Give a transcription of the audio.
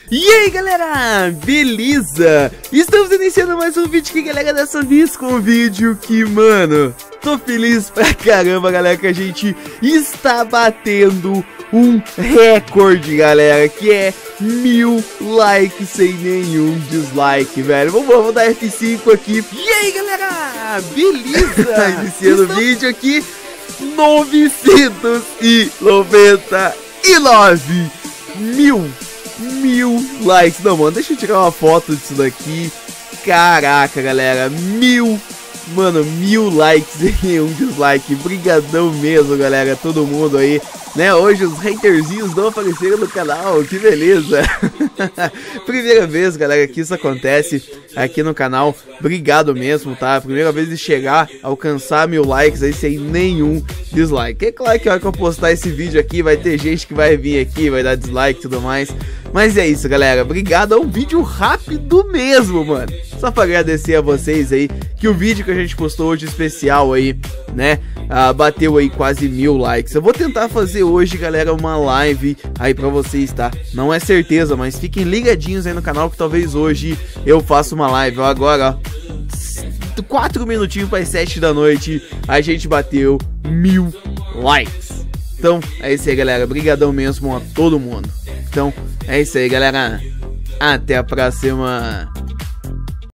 E aí galera, beleza? Estamos iniciando mais um vídeo aqui, galera, dessa vez com um vídeo que, mano, tô feliz pra caramba, galera, que a gente está batendo um recorde, galera, que é 1000 likes sem nenhum dislike, velho. Vamos dar F5 aqui. E aí galera, beleza? Iniciando o vídeo aqui, 999 mil likes. Não, mano, deixa eu tirar uma foto disso daqui. Caraca, galera, 1000 likes e nenhum dislike. Brigadão mesmo, galera, todo mundo aí, né? Hoje os haterzinhos não apareceram no canal, que beleza. Primeira vez, galera, que isso acontece aqui no canal. Obrigado mesmo, tá? Primeira vez de chegar, alcançar 1000 likes aí sem nenhum dislike. É claro que a hora que eu postar esse vídeo aqui vai ter gente que vai vir aqui, vai dar dislike e tudo mais. Mas é isso, galera, obrigado, é um vídeo rápido mesmo, mano. Só pra agradecer a vocês aí, que o vídeo que a gente postou hoje especial aí, né, bateu aí quase 1000 likes. Eu vou tentar fazer hoje, galera, uma live aí pra vocês, tá? Não é certeza, mas fiquem ligadinhos aí no canal que talvez hoje eu faça uma live. Ó, agora, ó, 4 minutinhos para as 7 da noite, a gente bateu 1000 likes. Então, é isso aí, galera, brigadão mesmo a todo mundo. Então, é isso aí, galera. Até a próxima.